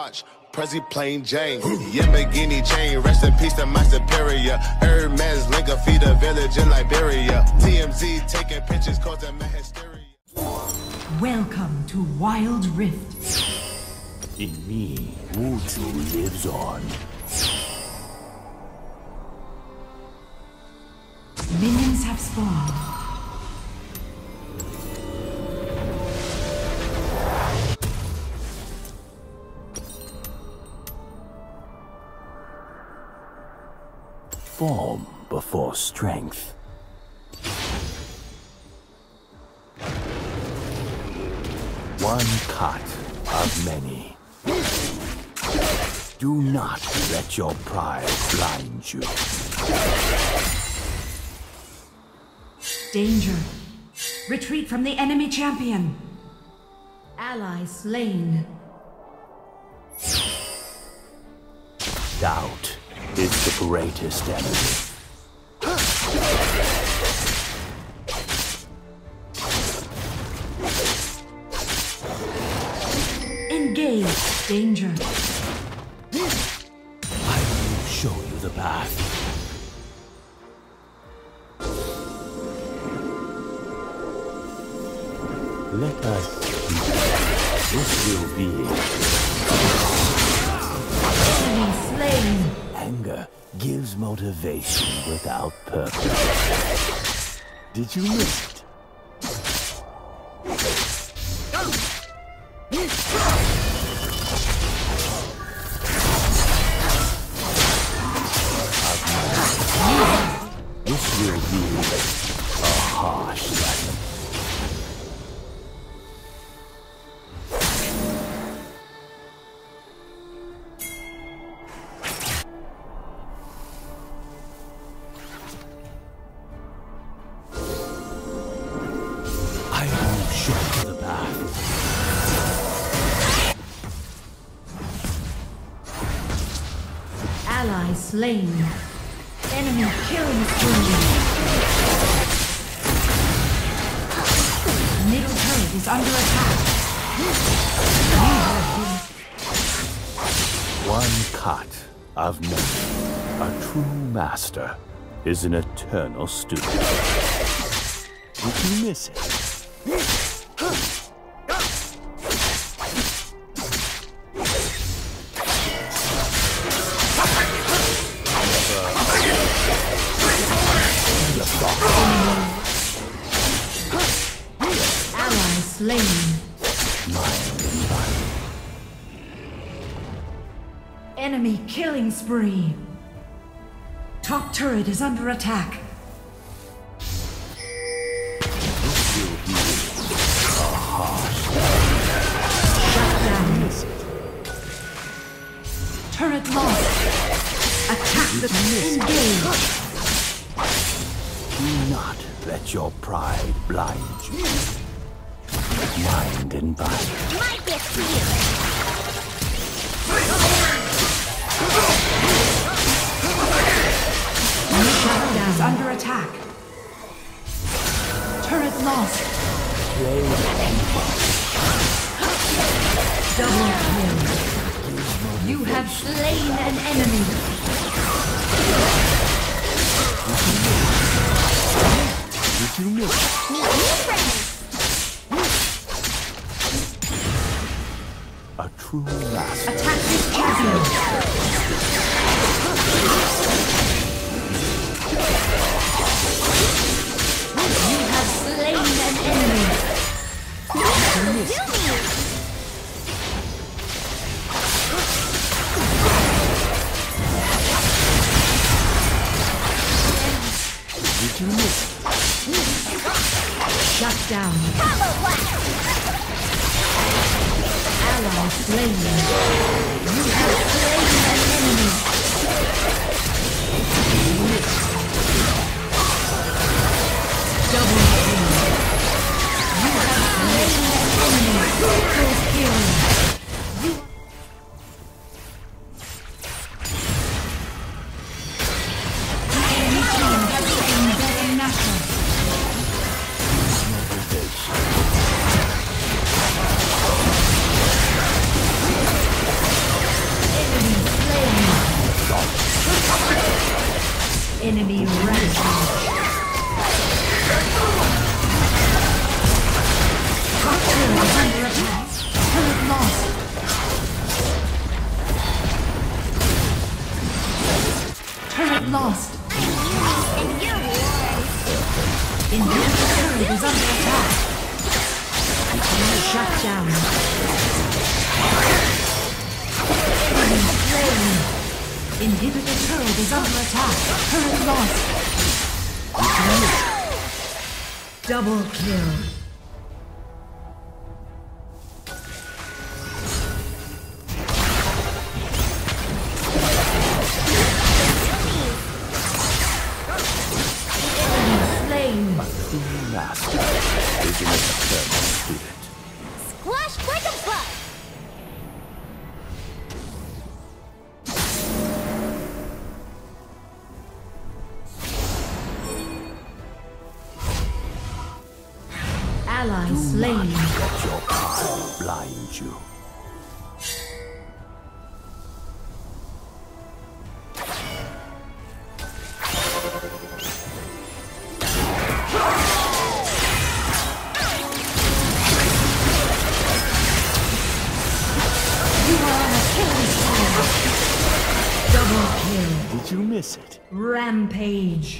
watch. Prezi plain Jane, Yamagini chain, rest in peace to my superior. Hermes Linka feed a village in Liberia. TMZ taking pictures causing my hysteria. Welcome to Wild Rift. In me, Wuju lives on. Minions have spawned. Form before strength. One cut of many. Do not let your pride blind you. Danger. Retreat from the enemy champion. Ally slain. Doubt is the greatest enemy. Engage, danger. I will show you the path. Let us. This will be. Enemy slain. Anger gives motivation without purpose. Did you miss it? This will be a harsh lesson. Ally slain. Enemy killing spree. Middle turret is under attack. One cut of many. A true master is an eternal student. Did you miss it? Ally slain. Enemy killing spree. Top turret is under attack. Shut down. Turret lost. Attack the engage. Do not let your pride blind you. Mind and body. My gift to you. Shutdown is under attack. Turret lost. Double kill. You have slain an enemy. Did you miss? New friends. A true master. Attack this champion. You have slain an enemy. Did you miss? Shut down. Ally slain. You have slain an enemy. Double kill. You have slain an enemy. Triple kill. The enemy team has slain Baron Nashor. under attack. Shut down. Enemy slain. Inhibitor turret is under attack. Turret lost. Double kill. Master is an eternal student. Squash like a bug. Ally slain. Let your power blind you. Did you miss it? Rampage.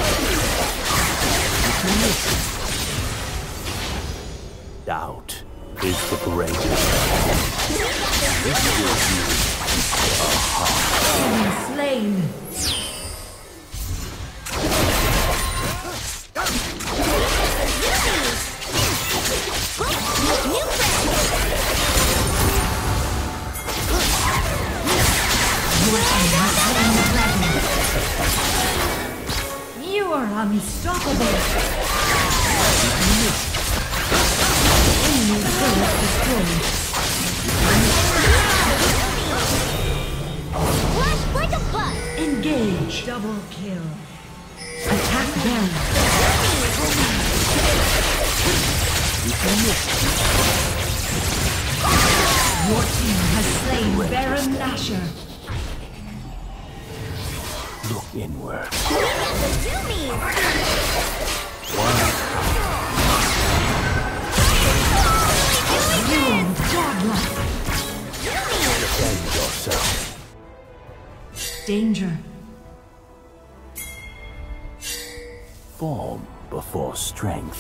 Doubt is the greatest. Enemy slain. You are unstoppable. Enemy turret destroyed. Squash like a bug. Engage. Double kill. Attack them. Your team has slain Baron Nashor. Look inward. Defend yourself. Danger. Form before strength.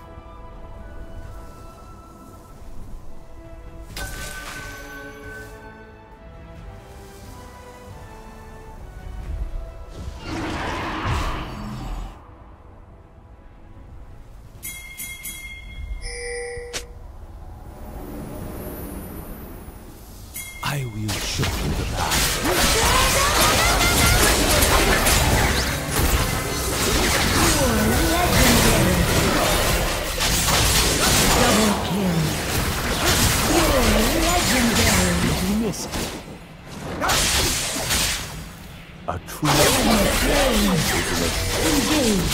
I will show you the path. Double kill. You're legendary. Did you miss it? A true Engage.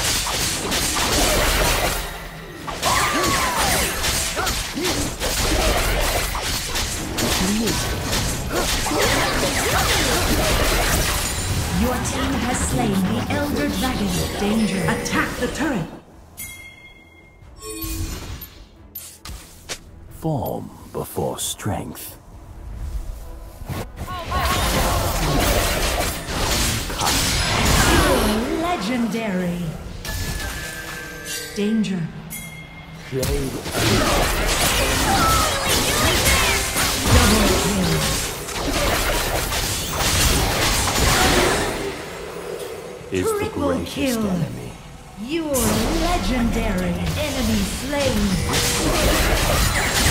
Your team has slain the Elder Dragon. Danger. Attack the turret. form before strength. Legendary. Danger. Double kill. Is the Triple greatest kill. enemy. You're legendary. Enemy slain.